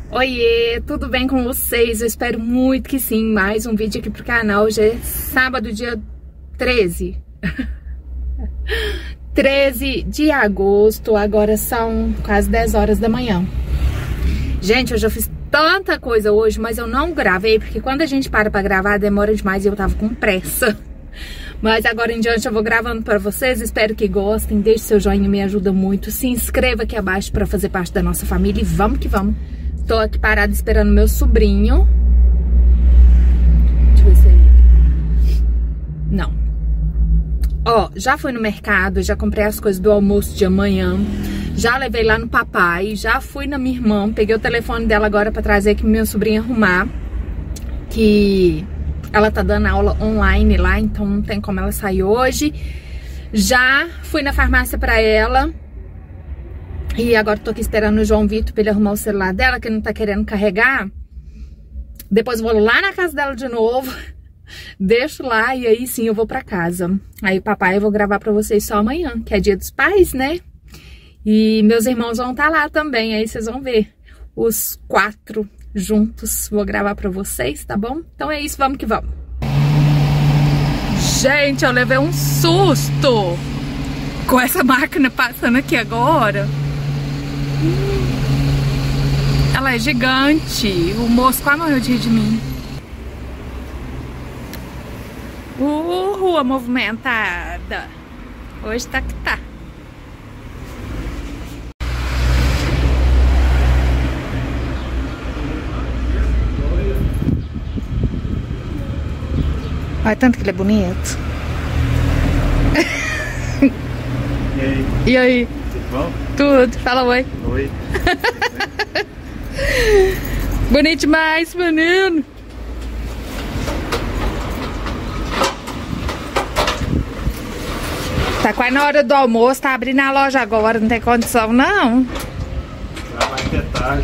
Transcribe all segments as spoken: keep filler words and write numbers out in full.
Oiê, tudo bem com vocês? Eu espero muito que sim. Mais um vídeo aqui pro canal. Hoje é sábado, dia treze. treze de agosto, agora são quase dez horas da manhã. Gente, eu já fiz tanta coisa hoje, mas eu não gravei, porque quando a gente para pra gravar demora demais e eu tava com pressa. Mas agora em diante eu vou gravando pra vocês, espero que gostem, deixe seu joinha, me ajuda muito. Se inscreva aqui abaixo pra fazer parte da nossa família e vamos que vamos. Tô aqui parada esperando meu sobrinho. Deixa eu ver se é ele. Não. Ó, já fui no mercado, já comprei as coisas do almoço de amanhã. Já levei lá no papai, já fui na minha irmã. Peguei o telefone dela agora pra trazer aqui pro meu sobrinho arrumar. Que ela tá dando aula online lá, então não tem como ela sair hoje. Já fui na farmácia pra ela. E agora tô aqui esperando o João Vitor pra ele arrumar o celular dela, que ele não tá querendo carregar. Depois vou lá na casa dela de novo. Deixo lá e aí sim eu vou pra casa. Aí papai eu vou gravar pra vocês só amanhã, que é dia dos pais, né? E meus irmãos vão estar lá também, aí vocês vão ver os quatro juntos. Vou gravar pra vocês, tá bom? Então é isso, vamos que vamos. Gente, eu levei um susto com essa máquina passando aqui agora. Ela é gigante. O moço quase morreu de rir de mim. Uh, rua movimentada. Hoje tá que tá. Olha tanto que ele é bonito. E aí? E aí? Tudo bom? Tudo. Fala oi. Oi. Bonito demais, menino. Tá quase na hora do almoço, tá abrindo a loja agora, não tem condição não. Já vai ter tarde.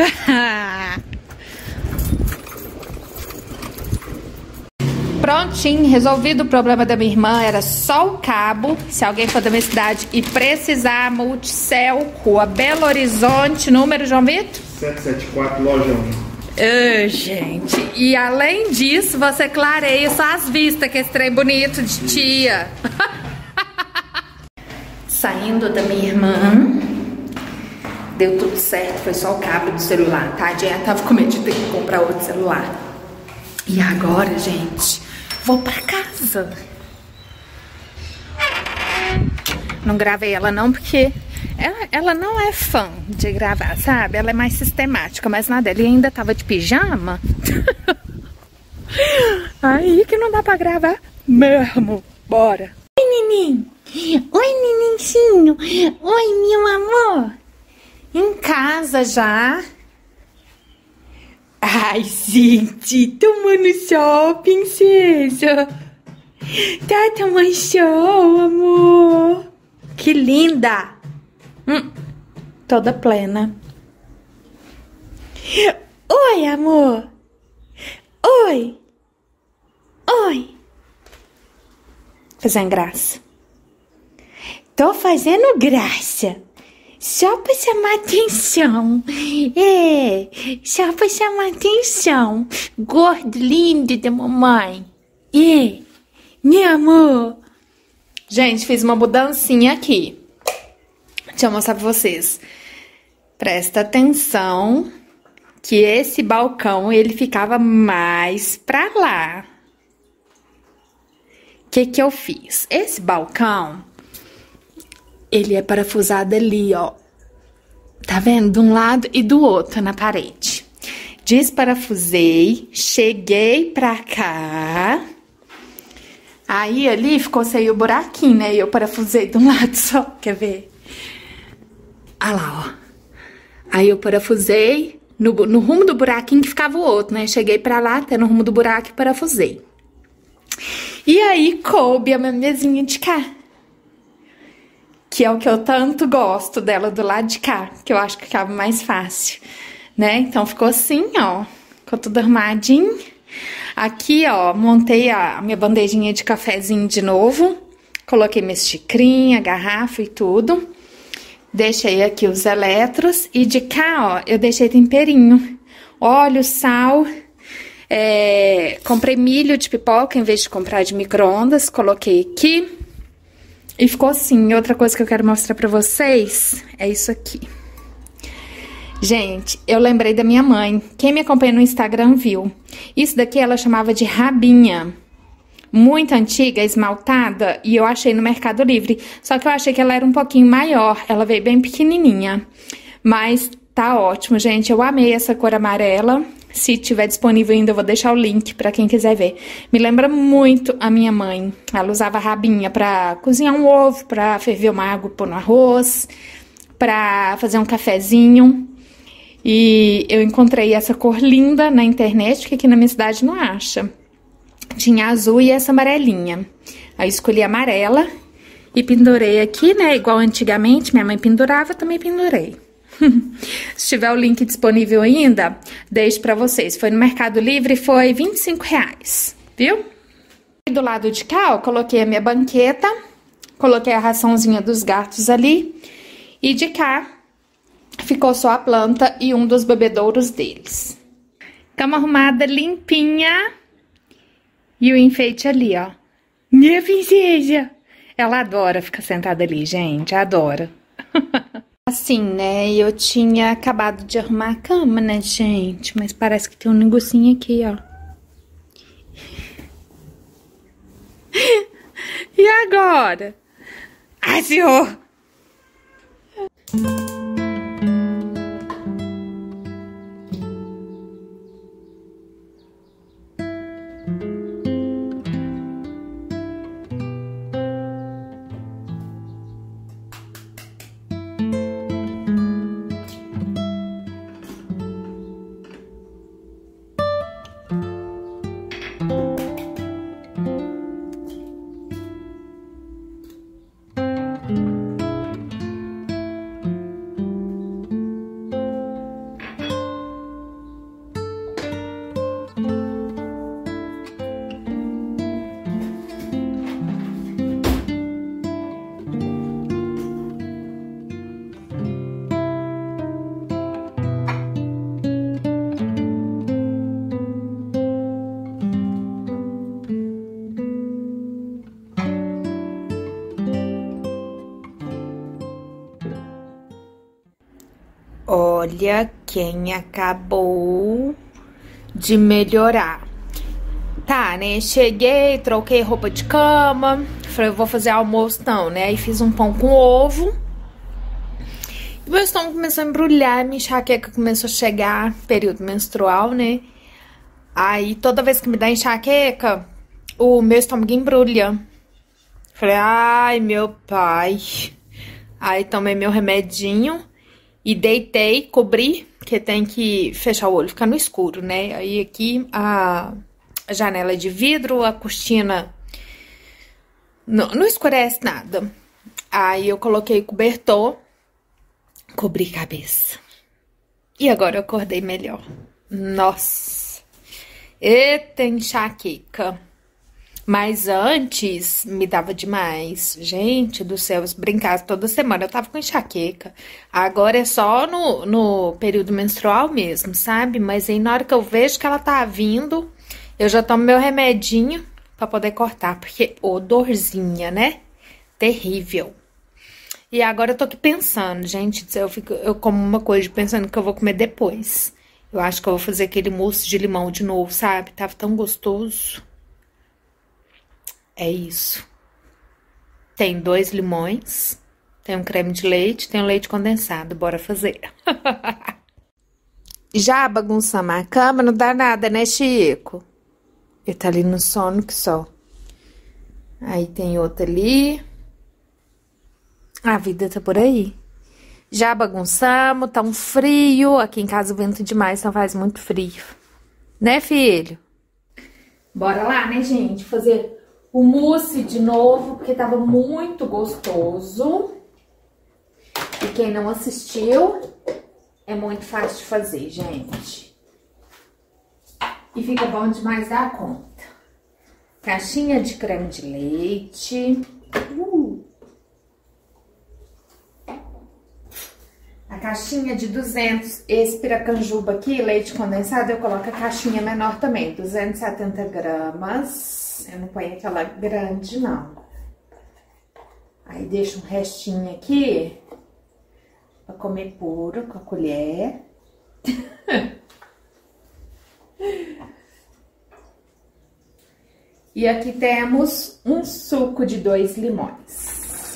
Prontinho, resolvido o problema da minha irmã, era só o cabo. Se alguém for da minha cidade e precisar, Multicel, Rua Belo Horizonte, número, João Vitor? setecentos e setenta e quatro, loja um. Ah, gente, e além disso, você clareia só as vistas, que esse trem bonito de tia. Saindo da minha irmã, deu tudo certo, foi só o cabo do celular, tá? A Jen tava com medo de ter que comprar outro celular. E agora, gente, vou pra casa. Não gravei ela não, porque ela, ela não é fã de gravar, sabe? Ela é mais sistemática, mas nada, ele ainda tava de pijama. Aí que não dá pra gravar mesmo. Bora. Oi, neném. Oi, nenenzinho. Oi, meu amor. Em casa já. Ai, gente, tomando sol, princesa. Tá tomando sol, amor. Que linda. Hum, toda plena. Oi, amor. Oi. Oi. Fazendo graça. Tô fazendo graça. Só pra chamar atenção. É, só pra chamar atenção. Gordo lindo da mamãe. É, meu amor. Gente, fiz uma mudancinha aqui. Deixa eu mostrar pra vocês. Presta atenção que esse balcão, ele ficava mais pra lá. O que que eu fiz? Esse balcão, ele é parafusado ali, ó. Tá vendo? De um lado e do outro na parede. Desparafusei, cheguei pra cá. Aí ali ficou sem o buraquinho, né? E eu parafusei de um lado só, quer ver? Ah lá, ó. Aí eu parafusei no, no rumo do buraquinho que ficava o outro, né? Cheguei pra lá, até no rumo do buraco e parafusei. E aí coube a minha mesinha de cá. Que é o que eu tanto gosto dela do lado de cá. Que eu acho que ficava mais fácil, né? Então ficou assim, ó. Ficou tudo armadinho. Aqui, ó, montei a minha bandejinha de cafezinho de novo. Coloquei minha xicrinha, garrafa e tudo. Deixei aqui os eletros e de cá, ó, eu deixei temperinho. Óleo, sal, é, comprei milho de pipoca em vez de comprar de micro-ondas, coloquei aqui e ficou assim. Outra coisa que eu quero mostrar pra vocês é isso aqui. Gente, eu lembrei da minha mãe. Quem me acompanha no Instagram viu. Isso daqui ela chamava de rabinha. Muito antiga, esmaltada, e eu achei no Mercado Livre. Só que eu achei que ela era um pouquinho maior. Ela veio bem pequenininha. Mas tá ótimo, gente. Eu amei essa cor amarela. Se tiver disponível ainda, eu vou deixar o link pra quem quiser ver. Me lembra muito a minha mãe. Ela usava rabinha pra cozinhar um ovo, pra ferver uma água e pôr no arroz, pra fazer um cafezinho. E eu encontrei essa cor linda na internet, que aqui na minha cidade não acha. Tinha azul e essa amarelinha. Aí escolhi a amarela e pendurei aqui, né? Igual antigamente, minha mãe pendurava, também pendurei. Se tiver o link disponível ainda, deixo pra vocês. Foi no Mercado Livre, foi vinte e cinco reais, viu? E do lado de cá, eu coloquei a minha banqueta, coloquei a raçãozinha dos gatos ali. E de cá, ficou só a planta e um dos bebedouros deles. Cama arrumada, limpinha. E o enfeite ali, ó. Minha princesa! Ela adora ficar sentada ali, gente. Adora. Assim, né? Eu tinha acabado de arrumar a cama, né, gente? Mas parece que tem um negocinho aqui, ó. E agora? Ai, senhor! Olha quem acabou de melhorar. Tá, né? Cheguei, troquei roupa de cama. Falei, eu vou fazer almoço não, né? Aí fiz um pão com ovo. E meu estômago começou a embrulhar, minha enxaqueca começou a chegar, período menstrual, né? Aí toda vez que me dá enxaqueca, o meu estômago embrulha. Falei, ai, meu pai. Aí tomei meu remedinho. E deitei, cobri, porque tem que fechar o olho, ficar no escuro, né? Aí aqui a janela é de vidro, a cortina não, não escurece nada. Aí eu coloquei cobertor, cobri a cabeça. E agora eu acordei melhor. Nossa! Eita enxaqueca! Mas antes, me dava demais. Gente do céu, se brincasse toda semana, eu tava com enxaqueca. Agora é só no, no período menstrual mesmo, sabe? Mas aí na hora que eu vejo que ela tá vindo, eu já tomo meu remedinho pra poder cortar. Porque, ô, dorzinha, né? Terrível. E agora eu tô aqui pensando, gente, eu, fico, eu como uma coisa pensando que eu vou comer depois. Eu acho que eu vou fazer aquele mousse de limão de novo, sabe? Tava tão gostoso. É isso. Tem dois limões, tem um creme de leite, tem um leite condensado. Bora fazer. Já bagunçamos a cama, não dá nada, né, Chico? Ele tá ali no sono que só. Aí tem outro ali. A vida tá por aí. Já bagunçamos, tá um frio. Aqui em casa vento demais, então faz muito frio. Né, filho? Bora lá, né, gente? Fazer o mousse de novo, porque tava muito gostoso. E quem não assistiu, é muito fácil de fazer, gente. E fica bom demais dar conta. Caixinha de creme de leite. Uh. caixinha de duzentos. Esse piracanjuba aqui, leite condensado, eu coloco a caixinha menor também, duzentos e setenta gramas. Eu não ponho aquela grande, não. Aí deixo um restinho aqui pra comer puro com a colher. E aqui temos um suco de dois limões.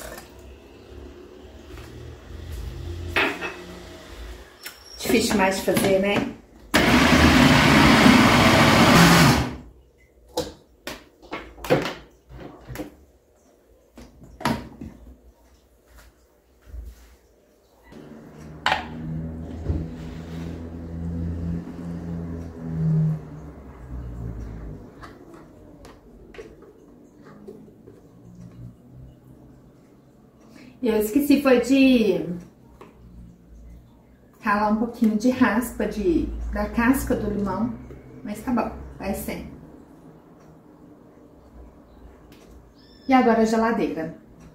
Difícil mais de fazer, né? Eu esqueci, foi de ralar um pouquinho de raspa de, da casca do limão, mas tá bom, vai ser. E agora a geladeira.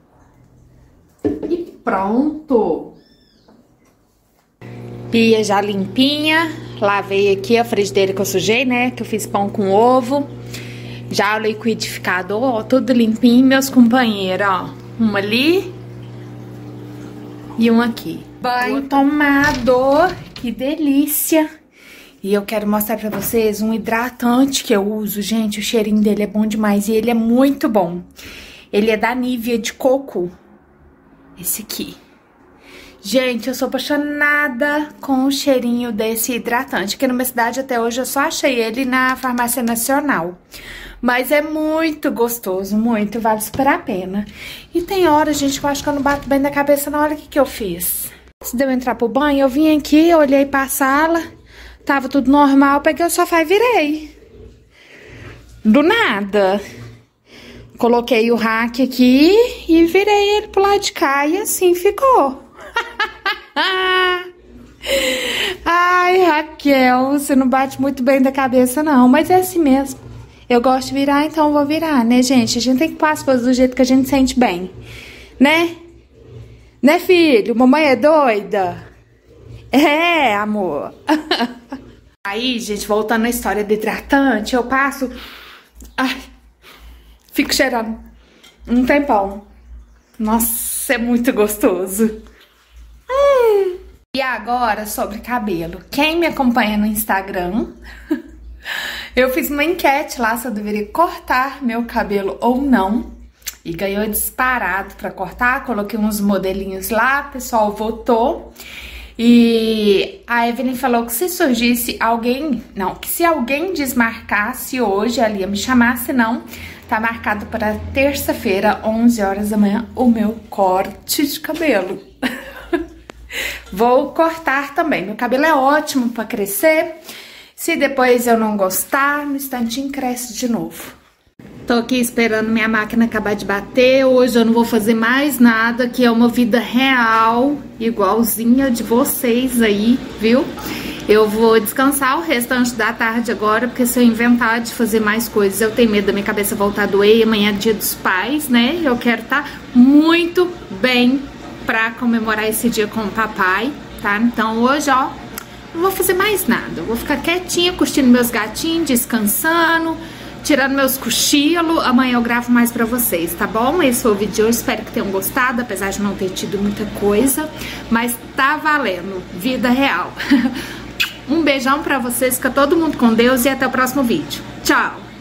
E pronto! Pia já limpinha, lavei aqui a frigideira que eu sujei, né, que eu fiz pão com ovo. Já o liquidificador, ó, tudo limpinho, meus companheiros, ó, uma ali e um aqui. Banho tomado, que delícia! E eu quero mostrar pra vocês um hidratante que eu uso, gente, o cheirinho dele é bom demais e ele é muito bom. Ele é da Nivea de coco, esse aqui. Gente, eu sou apaixonada com o cheirinho desse hidratante, aqui na minha cidade até hoje eu só achei ele na Farmácia Nacional. Mas é muito gostoso, muito, vale super a pena. E tem horas, gente, que eu acho que eu não bato bem na cabeça na hora que, que eu fiz. Antes de eu entrar pro banho, eu vim aqui, olhei pra sala, tava tudo normal, peguei o sofá e virei. Do nada. Coloquei o rack aqui e virei ele pro lado de cá e assim ficou. Ai, Raquel, você não bate muito bem da cabeça não, mas é assim mesmo. Eu gosto de virar, então eu vou virar, né, gente? A gente tem que pôr as coisas do jeito que a gente sente bem, né? Né, filho? Mamãe é doida? É, amor. Aí, gente, voltando à história do hidratante, eu passo... Ai, fico cheirando um tempão. Nossa, é muito gostoso. Hum. E agora, sobre cabelo. Quem me acompanha no Instagram... Eu fiz uma enquete lá se eu deveria cortar meu cabelo ou não. E ganhou disparado pra cortar. Coloquei uns modelinhos lá, o pessoal votou. E a Evelyn falou que se surgisse alguém... Não, que se alguém desmarcasse hoje, ela ia me chamar, senão tá marcado para terça-feira, onze horas da manhã, o meu corte de cabelo. Vou cortar também. Meu cabelo é ótimo pra crescer. Se depois eu não gostar, no instantinho cresce de novo. Tô aqui esperando minha máquina acabar de bater. Hoje eu não vou fazer mais nada, que é uma vida real, igualzinha de vocês aí, viu? Eu vou descansar o restante da tarde agora, porque se eu inventar de fazer mais coisas, eu tenho medo da minha cabeça voltar a doer. E amanhã é dia dos pais, né? Eu quero estar muito bem pra comemorar esse dia com o papai, tá? Então hoje, ó, não vou fazer mais nada. Eu vou ficar quietinha, curtindo meus gatinhos, descansando, tirando meus cochilos. Amanhã eu gravo mais pra vocês, tá bom? Esse foi o vídeo de hoje, espero que tenham gostado, apesar de não ter tido muita coisa. Mas tá valendo, vida real. Um beijão pra vocês, fica todo mundo com Deus e até o próximo vídeo. Tchau!